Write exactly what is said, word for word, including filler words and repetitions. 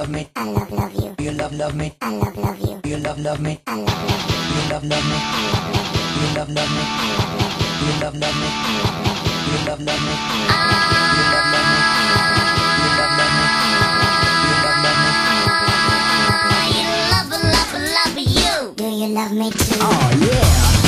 love me? I love love you. You love love me? I love love you. You love love me? I love love you. You love love me? I love love you. You love love me? I love love you. You love love me? I love love you. You love love me? I love love you. You love love me? I love love you. You love love me? I love love you. You love love me? I love love you. I love love you. I love love love you. Do you love me too? Oh yeah.